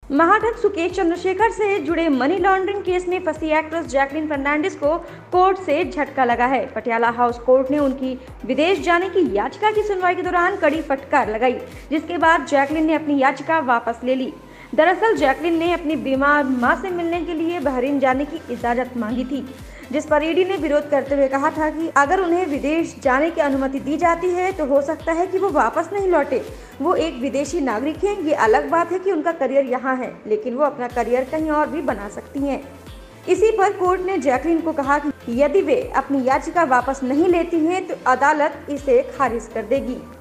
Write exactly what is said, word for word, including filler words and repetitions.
महाठग सुकेश चंद्रशेखर से जुड़े money laundering case में फंसी एक्ट्रेस जैकलीन फर्नांडिस को कोर्ट से झटका लगा है। पटियाला हाउस कोर्ट ने उनकी विदेश जाने की याचिका की सुनवाई के दौरान कड़ी फटकार लगाई, जिसके बाद जैकलीन ने अपनी याचिका वापस ले ली। दरअसल जैकलीन ने अपनी बीमार मां से मिलने के लिए बहरीन जाने की इजाजत मांगी थी, जिस पर ईडी ने विरोध करते हुए कहा था कि अगर उन्हें विदेश जाने की अनुमति दी जाती है तो हो सकता है कि वो वापस नहीं लौटे। वो एक विदेशी नागरिक हैं। ये अलग बात है कि उनका करियर यहाँ है, लेकिन वो अपना करियर कहीं और भी बना सकती हैं। इसी पर कोर्ट ने जैकलीन को कहा कि यदि वे अपनी याचिका वापस नहीं लेती हैं तो अदालत इसे खारिज कर देगी।